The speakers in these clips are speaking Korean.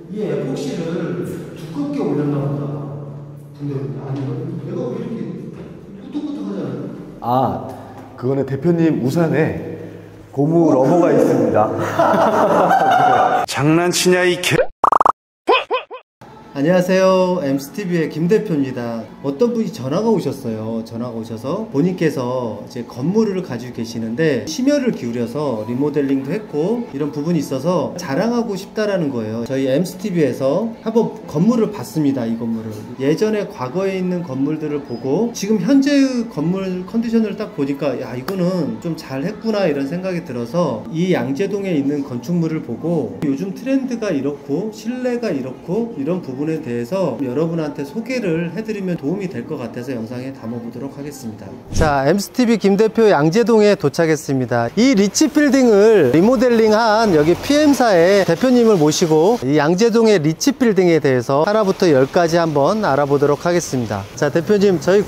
이 에폭시를 두껍게 올렸나 보다. 근데 아니거든. 얘가 왜 이렇게 끄덕끄덕하잖아요. 아, 그거는 대표님 우산에 고무 러버가 있습니다. 장난치냐 이 개. 안녕하세요. 엠스TV의 김 대표입니다. 어떤 분이 전화가 오셨어요. 전화가 오셔서 본인께서 이제 건물을 가지고 계시는데 심혈을 기울여서 리모델링도 했고 이런 부분이 있어서 자랑하고 싶다라는 거예요. 저희 엠스TV에서 한번 건물을 봤습니다. 이 건물을. 예전에 과거에 있는 건물들을 보고 지금 현재의 건물 컨디션을 딱 보니까 야, 이거는 좀 잘했구나 이런 생각이 들어서 이 양재동에 있는 건축물을 보고 요즘 트렌드가 이렇고 실내가 이렇고 이런 부분에 대해서 여러분한테 소개를 해드리면 도움이 될 것 같아서 영상에 담아보도록 하겠습니다. 자, 엠스TV 김 대표 양재동에 도착했습니다. 이 리치 빌딩을 리모델링한 여기 PM사의 대표님을 모시고 이 양재동의 리치 빌딩에 대해서 하나부터 10까지 한번 알아보도록 하겠습니다. 자, 대표님, 저희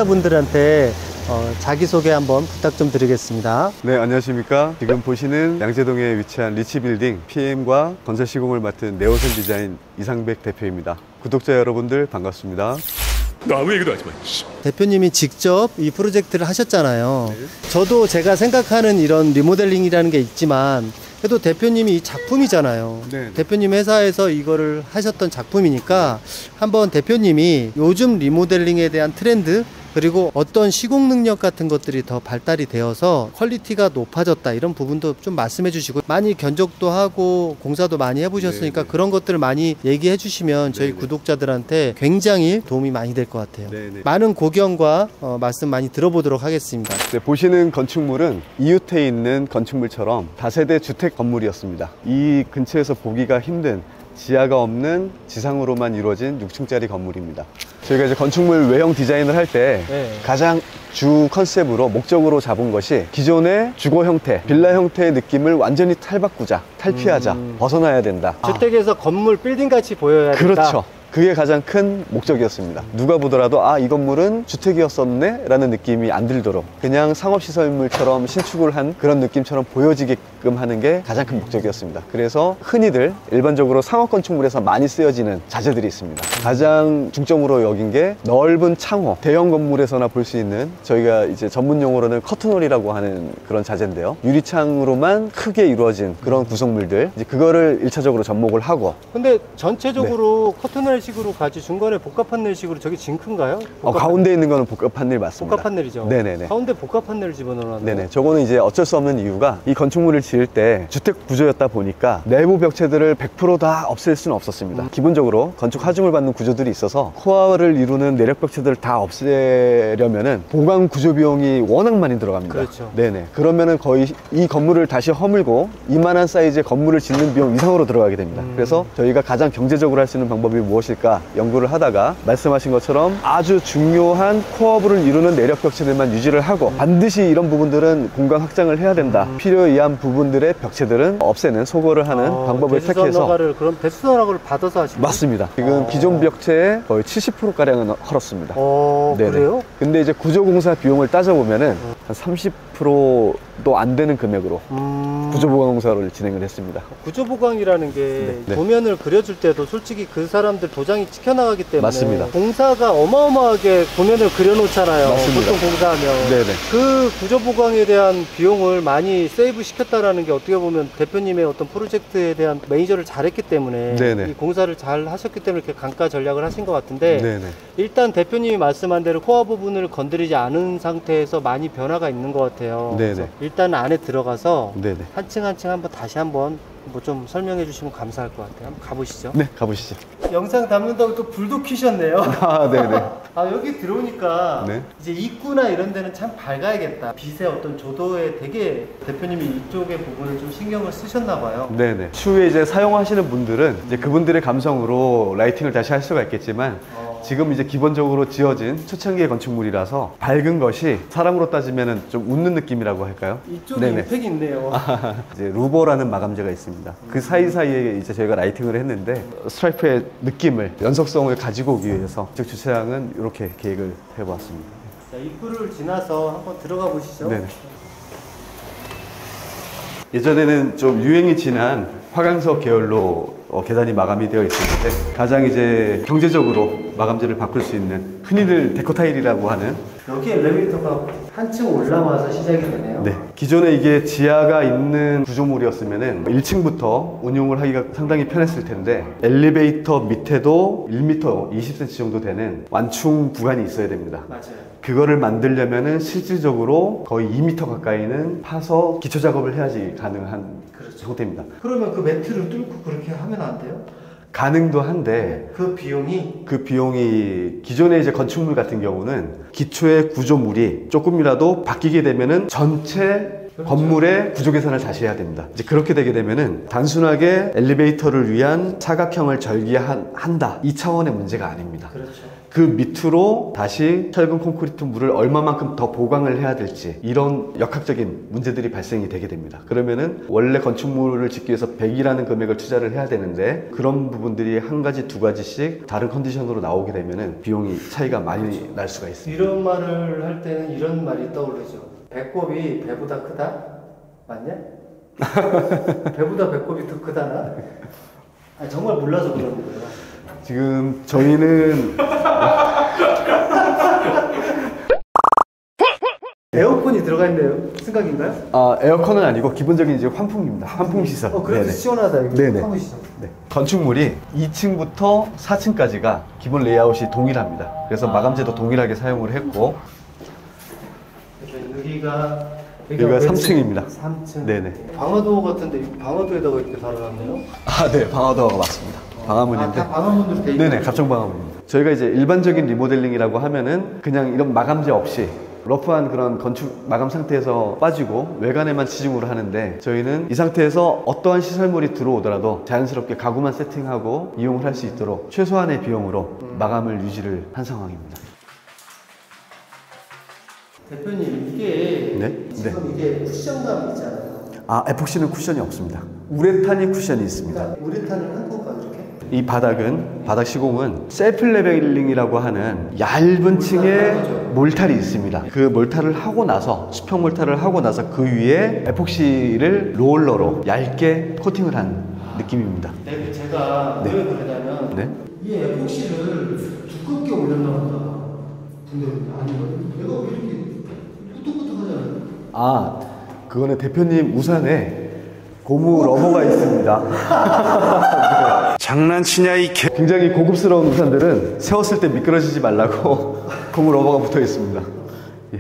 구독자분들한테 자기소개 한번 부탁 좀 드리겠습니다. 네, 안녕하십니까. 지금 보시는 양재동에 위치한 리치빌딩 PM과 건설 시공을 맡은 네오셀 디자인 이상백 대표입니다. 구독자 여러분들 반갑습니다. 너 아무 얘기도 하지 마. 대표님이 직접 이 프로젝트를 하셨잖아요. 네. 저도 제가 생각하는 이런 리모델링이라는 게 있지만 그래도 대표님이 이 작품이잖아요. 네. 대표님 회사에서 이거를 하셨던 작품이니까 한번 대표님이 요즘 리모델링에 대한 트렌드 그리고 어떤 시공 능력 같은 것들이 더 발달이 되어서 퀄리티가 높아졌다 이런 부분도 좀 말씀해 주시고 많이 견적도 하고 공사도 많이 해보셨으니까 네네. 그런 것들을 많이 얘기해 주시면 저희 네네. 구독자들한테 굉장히 도움이 많이 될 것 같아요. 네네. 많은 고견과 말씀 많이 들어보도록 하겠습니다. 네, 보시는 건축물은 이웃에 있는 건축물처럼 다세대 주택 건물이었습니다. 이 근처에서 보기가 힘든 지하가 없는 지상으로만 이루어진 6층짜리 건물입니다. 저희가 이제 건축물 외형 디자인을 할 때 가장 주 컨셉으로 목적으로 잡은 것이 기존의 주거 형태, 빌라 형태의 느낌을 완전히 탈바꾸자, 탈피하자, 벗어나야 된다. 주택에서 건물 빌딩 같이 보여야 된다. 그렇죠. 그게 가장 큰 목적이었습니다. 누가 보더라도 아, 이 건물은 주택이었었네 라는 느낌이 안 들도록 그냥 상업시설물처럼 신축을 한 그런 느낌처럼 보여지게끔 하는 게 가장 큰 목적이었습니다. 그래서 흔히들 일반적으로 상업건축물에서 많이 쓰여지는 자재들이 있습니다. 가장 중점으로 여긴 게 넓은 창호, 대형 건물에서나 볼 수 있는 저희가 이제 전문용어로는 커튼홀이라고 하는 그런 자재인데요. 유리창으로만 크게 이루어진 그런 구성물들, 이제 그거를 1차적으로 접목을 하고. 근데 전체적으로 커튼홀 식으로 가지 중간에 복합 판넬식으로 저게 징크인가요? 가운데 있는 거는 복합 판넬 맞습니다. 복합 판넬이죠. 네네네. 가운데 복합 판넬을 집어넣었는데. 네네. 저거는 이제 어쩔 수 없는 이유가 이 건축물을 지을 때 주택 구조였다 보니까 내부 벽체들을 100% 다 없앨 수는 없었습니다. 기본적으로 건축 하중을 받는 구조들이 있어서 코어를 이루는 내력 벽체들을 다 없애려면은 보강 구조 비용이 워낙 많이 들어갑니다. 그렇죠. 네네. 그러면은 거의 이 건물을 다시 허물고 이만한 사이즈의 건물을 짓는 비용 이상으로 들어가게 됩니다. 그래서 저희가 가장 경제적으로 할 수 있는 방법이 무엇일까 연구를 하다가 말씀하신 것처럼 아주 중요한 코어부를 이루는 내력 벽체들만 유지를 하고 반드시 이런 부분들은 공간 확장을 해야 된다. 필요에 의한 부분들의 벽체들은 없애는 소거를 하는 방법을 택해서 그럼 배수선 허가를 받아서 하시는 맞습니다. 지금 기존 벽체의 거의 70%가량은 헐었습니다. 그래요? 근데 이제 구조공사 비용을 따져보면은 한 30%도 안 되는 금액으로 구조보강공사를 진행을 했습니다. 구조보강이라는 게 도면을 그려줄 때도 솔직히 그 사람들 도장이 찍혀나가기 때문에 맞습니다. 공사가 어마어마하게 도면을 그려놓잖아요. 맞습니다. 보통 공사하면 그 구조보강에 대한 비용을 많이 세이브 시켰다라는 게 어떻게 보면 대표님의 어떤 프로젝트에 대한 매니저를 잘했기 때문에 이 공사를 잘 하셨기 때문에 이렇게 강가 전략을 하신 것 같은데 일단 대표님이 말씀한 대로 코어 부분을 건드리지 않은 상태에서 많이 변화가 있는 것 같아요. 그래서 일단 안에 들어가서 한 층 한 층 한번 다시 한번 뭐 좀 설명해 주시면 감사할 것 같아요. 한번 가보시죠. 네, 가보시죠. 영상 담는다고 또 불도 켜셨네요. 네네. 여기 들어오니까 이제 입구나 이런 데는 참 밝아야겠다. 빛의 어떤 조도에 되게 대표님이 이쪽의 부분을 좀 신경을 쓰셨나 봐요. 네네. 추후에 이제 사용하시는 분들은 이제 그분들의 감성으로 라이팅을 다시 할 수가 있겠지만 지금 이제 기본적으로 지어진 초창기의 건축물이라서 밝은 것이 사람으로 따지면은 좀 웃는 느낌이라고 할까요? 이쪽에 임팩이 있네요. 이제 루버라는 마감재가 있습니다. 그 사이사이에 이제 저희가 라이팅을 했는데 스트라이프의 느낌을, 연속성을 가지고 오기 위해서 이쪽 주차장은 이렇게 계획을 해보았습니다. 자, 입구를 지나서 한번 들어가 보시죠. 네네. 예전에는 좀 유행이 지난 화강석 계열로 계단이 마감이 되어 있었는데 가장 이제 경제적으로 마감재를 바꿀 수 있는 흔히들 데코 타일이라고 하는 여기 엘리베이터가 한층 올라와서 시작이 되네요. 네. 기존에 이게 지하가 있는 구조물이었으면은 1층부터 운용을 하기가 상당히 편했을 텐데 엘리베이터 밑에도 1m 20cm 정도 되는 완충 구간이 있어야 됩니다. 맞아요. 그거를 만들려면은 실질적으로 거의 2m 가까이는 파서 기초 작업을 해야지 가능한 그렇죠. 형태입니다. 그러면 그 매트를 뚫고 그렇게 하면 안 돼요? 가능도 한데 그 비용이 그 비용이 기존의 이제 건축물 같은 경우는 기초의 구조물이 조금이라도 바뀌게 되면은 전체 그렇죠. 건물의 구조 개선을 다시 해야 됩니다. 이제 그렇게 되게 되면은 단순하게 엘리베이터를 위한 사각형을 절개한다 이 차원의 문제가 아닙니다. 그렇죠. 그 밑으로 다시 철근 콘크리트 물을 얼마만큼 더 보강을 해야 될지 이런 역학적인 문제들이 발생이 되게 됩니다. 그러면은 원래 건축물을 짓기 위해서 100이라는 금액을 투자를 해야 되는데 그런 부분들이 한 가지 두 가지씩 다른 컨디션으로 나오게 되면은 비용이 차이가 많이 날 수가 있습니다. 이런 말을 할 때는 이런 말이 떠오르죠. 배꼽이 배보다 크다? 맞냐? 배보다 배꼽이 더 크다나? 아, 정말 몰라서 그러는 거예요. 지금 저희는 에어컨이 들어가 있네요. 생각인가요? 에어컨은 아니고 기본적인 이제 환풍기입니다. 환풍 시설. 그래도 네네. 시원하다. 이거. 네네. 사무시죠. 네. 건축물이 2층부터 4층까지가 기본 레이아웃이 동일합니다. 그래서 마감재도 동일하게 사용을 했고 여기가 3층입니다. 3층. 네네. 방화도 같은데 방화도에다가 이렇게 달아놨네요. 네, 방화도어가 맞습니다. 방화문인데. 다 방화문으로 돼 있는. 네네, 갑종 방화문입니다. 저희가 이제 일반적인 리모델링이라고 하면은 그냥 이런 마감재 없이 러프한 그런 건축 마감 상태에서 빠지고 외관에만 치중을 하는데 저희는 이 상태에서 어떠한 시설물이 들어오더라도 자연스럽게 가구만 세팅하고 이용을 할 수 있도록 최소한의 비용으로 마감을 유지를 한 상황입니다. 대표님 이게 네? 지금 이게 쿠션감이 있잖아요. 에폭시는 쿠션이 없습니다. 우레탄이 쿠션이 있습니다. 우레탄을 한 건가 이렇게? 이 바닥 시공은 셀프 레벨링이라고 하는 얇은 층의 몰탈이 있습니다. 그 몰탈을 하고 나서 수평 몰탈을 하고 나서 그 위에 에폭시를 롤러로 얇게 코팅을 한 느낌입니다. 네, 제가 왜 그러냐면 네? 이 에폭시를 두껍게 올렸나 보다. 근데 아니거든요. 얘가 왜 이렇게 푸석푸석하잖아요. 그거는 대표님 우산에 고무 러버가 있습니다. 장난치냐 이 개. 굉장히 고급스러운 우산들은 세웠을 때 미끄러지지 말라고 고무 러버가 붙어 있습니다. 예.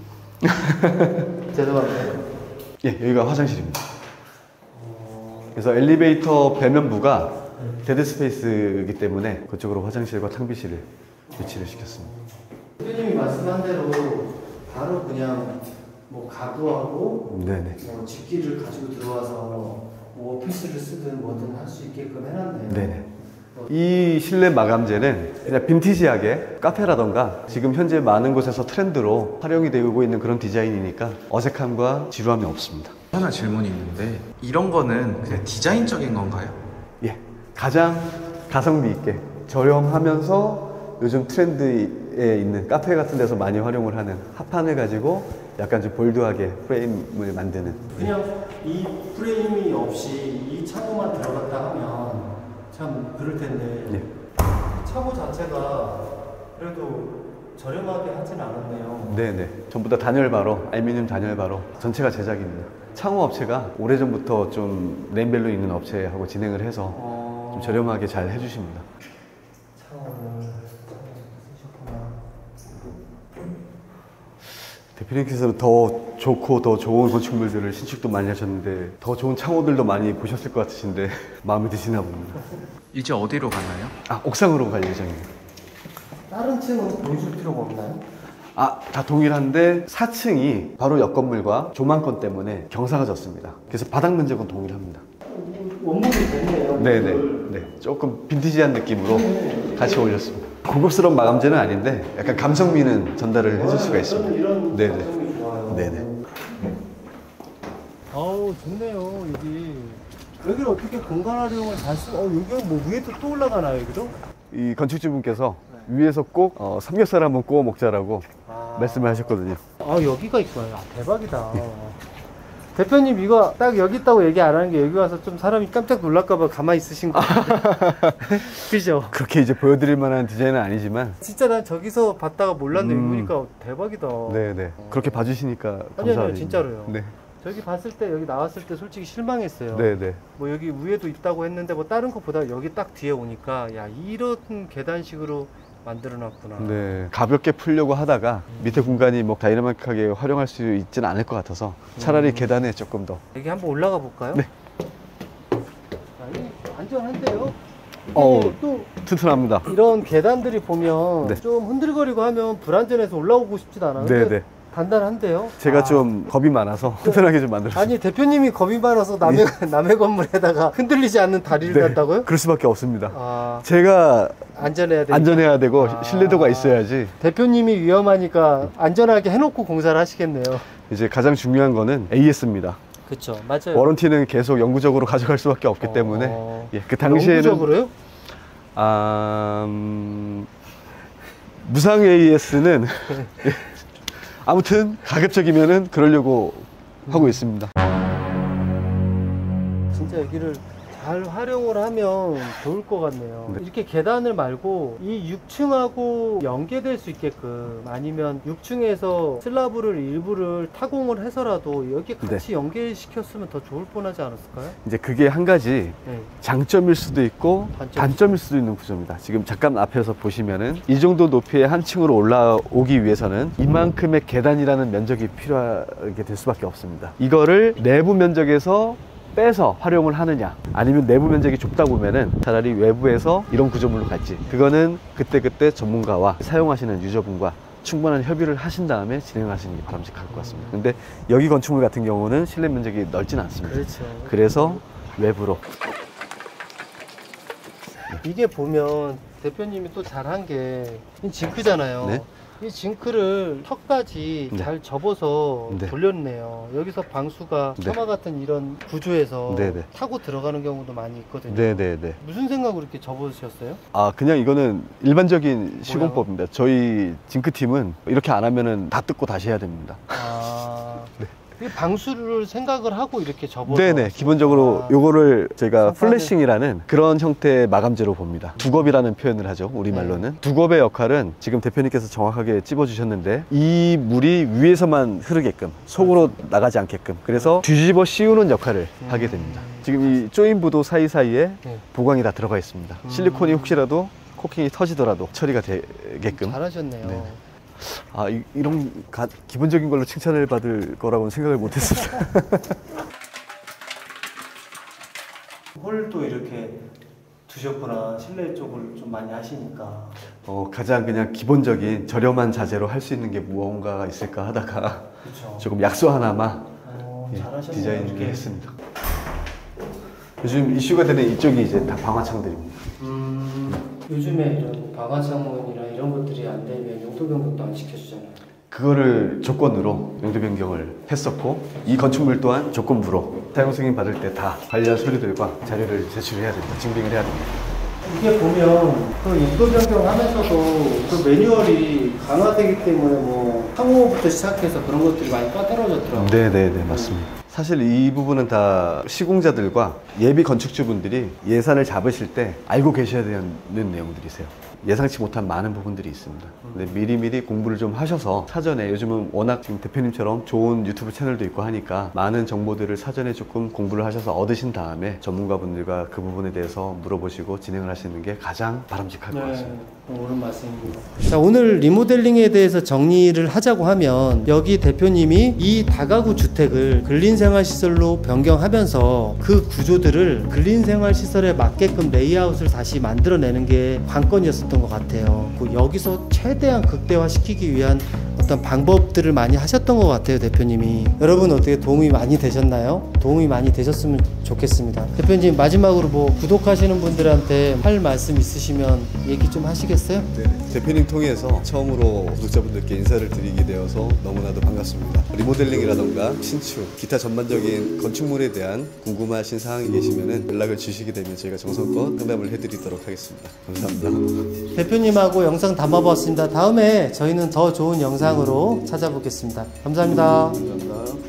죄송합니다. 예, 여기가 화장실입니다. 그래서 엘리베이터 배면부가 데드 스페이스이기 때문에 그쪽으로 화장실과 탕비실을 위치를 시켰습니다. 대표님이 말씀한 대로 바로 그냥 뭐 가구하고 네네. 뭐 집기를 가지고 들어와서 뭐 오피스를 쓰든 뭐든 할 수 있게끔 해놨네요. 네네. 이 실내 마감재는 그냥 빈티지하게 카페라던가 지금 현재 많은 곳에서 트렌드로 활용이 되고 있는 그런 디자인이니까 어색함과 지루함이 없습니다. 하나 질문이 있는데 이런 거는 그냥 디자인적인 건가요? 예, 가장 가성비 있게 저렴하면서 요즘 트렌드에 있는 카페 같은 데서 많이 활용을 하는 합판을 가지고 약간 좀 볼드하게 프레임을 만드는. 그냥 이 프레임이 없이 이 창호만 들어갔다 하면 참 그럴 텐데 예. 창호 자체가 그래도 저렴하게 하진 않았네요. 네네. 전부 다 단열바로, 알루미늄 단열바로 전체가 제작입니다. 창호 업체가 오래전부터 좀 네임밸류 있는 업체하고 진행을 해서 좀 저렴하게 잘 해주십니다. 창호를 쓰셨구나. 대표님께서는 더 좋고 더 좋은 건축물들을 신축도 많이 하셨는데 더 좋은 창호들도 많이 보셨을 것 같으신데 마음에 드시나 봅니다. 이제 어디로 가나요? 옥상으로 갈 예정입니다. 다른 층은 보여줄 필요가 없나요? 다 동일한데 4층이 바로 옆 건물과 조망권 때문에 경사가 졌습니다. 그래서 바닥 면적은 동일합니다. 원목이 됐네요. 네네. 네. 조금 빈티지한 느낌으로 같이 올렸습니다. 고급스러운 마감재는 아닌데 약간 감성미는 전달을 해줄 수가 있습니다. 이런 네네. 감성이 좋아요. 네네. 아우 좋네요 여기. 여기를 어떻게 공간 활용을 잘 쓰? 여기 뭐 위에도 또 올라가나요 여기도? 이 건축주분께서 위에서 꼭 삼겹살 한번 구워 먹자라고 말씀을 하셨거든요. 여기가 있구나. 대박이다. 대표님 이거 딱 여기 있다고 얘기 안 하는 게 여기 와서 좀 사람이 깜짝 놀랄까봐 가만히 있으신 거 같아요. 그죠? 그렇게 이제 보여드릴 만한 디자인은 아니지만 진짜 난 저기서 봤다가 몰랐는데 이거 보니까 대박이다. 네네 그렇게 봐주시니까 아니요, 감사합니다. 진짜로요. 네. 저기 봤을 때 여기 나왔을 때 솔직히 실망했어요. 네네. 뭐 여기 위에도 있다고 했는데 뭐 다른 것보다 여기 딱 뒤에 오니까 야 이런 계단식으로 만들어놨구나. 네. 가볍게 풀려고 하다가 밑에 공간이 뭐 다이나믹하게 활용할 수 있지는 않을 것 같아서 차라리 계단에 조금 더. 여기 한번 올라가 볼까요? 네. 아니, 안전한데요? 어우, 또 튼튼합니다. 이런 계단들이 보면 네. 좀 흔들거리고 하면 불안전해서 올라오고 싶지도 않아요. 네네. 단단한데요? 제가 좀 겁이 많아서 튼튼하게 좀 만들었어요. 아니 대표님이 겁이 많아서 남의 건물에다가 흔들리지 않는 다리를 네. 단다고요? 그럴 수밖에 없습니다. 아, 제가 안전해야 되니까. 안전해야 되고 아. 신뢰도가 있어야지. 대표님이 위험하니까 안전하게 해놓고 공사를 하시겠네요. 이제 가장 중요한 거는 AS입니다. 그렇죠, 맞아요. 워런티는 계속 영구적으로 가져갈 수밖에 없기 때문에 예, 그 당시에는 영구적으로요? 무상 AS는 아무튼 가급적이면은 그러려고 하고 있습니다. 진짜 여기를 잘 활용을 하면 좋을 것 같네요. 네. 이렇게 계단을 말고 이 6층하고 연계될 수 있게끔 아니면 6층에서 슬라브를 일부를 타공을 해서라도 여기 같이 연계시켰으면 더 좋을 뻔하지 않았을까요? 이제 그게 한 가지 네. 장점일 수도 있고 단점일 수도 있는 구조입니다. 지금 잠깐 앞에서 보시면은 이 정도 높이의 한 층으로 올라오기 위해서는 이만큼의 계단이라는 면적이 필요하게 될 수밖에 없습니다. 이거를 내부 면적에서 빼서 활용을 하느냐 아니면 내부 면적이 좁다 보면은 차라리 외부에서 이런 구조물로 갈지 그거는 그때그때 전문가와 사용하시는 유저분과 충분한 협의를 하신 다음에 진행하시는 게 바람직할 것 같습니다. 근데 여기 건축물 같은 경우는 실내 면적이 넓진 않습니다. 그렇죠. 그래서 외부로. 이게 보면 대표님이 또 잘한 게 이 징크잖아요. 네. 이 징크를 턱까지 네. 잘 접어서 네. 돌렸네요. 여기서 방수가 네. 처마 같은 이런 구조에서 네, 네. 타고 들어가는 경우도 많이 있거든요. 네네네. 무슨 생각으로 이렇게 접어주셨어요? 그냥 이거는 일반적인 시공법입니다. 저희 징크팀은 이렇게 안 하면은 다 뜯고 다시 해야 됩니다. 네. 이 방수를 생각을 하고 이렇게 접어서 네네. 기본적으로 요거를 저희가 선반을- 플래싱이라는 그런 형태의 마감재로 봅니다. 두겁이라는 표현을 하죠. 우리말로는. 두겁의 역할은 지금 대표님께서 정확하게 찝어주셨는데 이 물이 위에서만 흐르게끔 속으로 나가지 않게끔 그래서 뒤집어 씌우는 역할을 하게 됩니다. 지금 이 조인부도 사이사이에 네. 보강이 보강이 다 들어가 있습니다. 실리콘이 혹시라도 코킹이 터지더라도 처리가 되게끔. 잘하셨네요. 네. 이런 기본적인 걸로 칭찬을 받을 거라고는 생각을 못했습니다. 홀도 이렇게 두셨구나. 실내 쪽을 좀 많이 하시니까. 가장 그냥 기본적인 저렴한 자재로 할 수 있는 게 무언가가 있을까 하다가 그렇죠. 조금 약소 하나만 잘하셨네요. 디자인을 이렇게. 했습니다. 요즘 이슈가 되는 이쪽이 이제 다 방화창들입니다. 요즘에 이런 방화창문이나 이런 것들이 안 되면 용도 변경도 안 시켜주잖아요. 그거를 조건으로 용도 변경을 했었고 이 건축물 또한 조건부로 사용 승인 받을 때 다 관련 서류들과 자료를 제출해야 됩니다. 증빙을 해야 됩니다. 이게 보면 그 용도 변경하면서도 그 매뉴얼이 강화되기 때문에 뭐 상호부터 시작해서 그런 것들이 많이 빠뜨려졌더라고요. 네네네 맞습니다. 사실 이 부분은 다 시공자들과 예비 건축주분들이 예산을 잡으실 때 알고 계셔야 되는 내용들이세요. 예상치 못한 많은 부분들이 있습니다. 근데 미리미리 공부를 좀 하셔서 사전에 요즘은 워낙 지금 대표님처럼 좋은 유튜브 채널도 있고 하니까 많은 정보들을 사전에 조금 공부를 하셔서 얻으신 다음에 전문가분들과 그 부분에 대해서 물어보시고 진행을 하시는 게 가장 바람직할 것 같습니다. 옳은 말씀입니다. 자, 오늘 리모델링에 대해서 정리를 하자고 하면 여기 대표님이 이 다가구 주택을 근린생활시설로 변경하면서 그 구조들을 근린생활시설에 맞게끔 레이아웃을 다시 만들어내는 게 관건이었었던 것 같아요. 여기서 최대한 극대화시키기 위한 어떤 방법들을 많이 하셨던 것 같아요, 대표님이. 여러분 어떻게 도움이 많이 되셨나요? 도움이 많이 되셨으면 좋겠습니다. 대표님 마지막으로 뭐 구독하시는 분들한테 할 말씀 있으시면 얘기 좀 하시겠어요? 네, 대표님 통해서 처음으로 구독자분들께 인사를 드리게 되어서 너무나도 반갑습니다. 리모델링이라던가 신축, 기타 전반적인 건축물에 대한 궁금하신 사항이 계시면 연락을 주시게 되면 저희가 정성껏 상담을 해드리도록 하겠습니다. 감사합니다. 대표님하고 영상 담아봤습니다. 다음에 저희는 더 좋은 영상으로 찾아보겠습니다. 감사합니다. 감사합니다.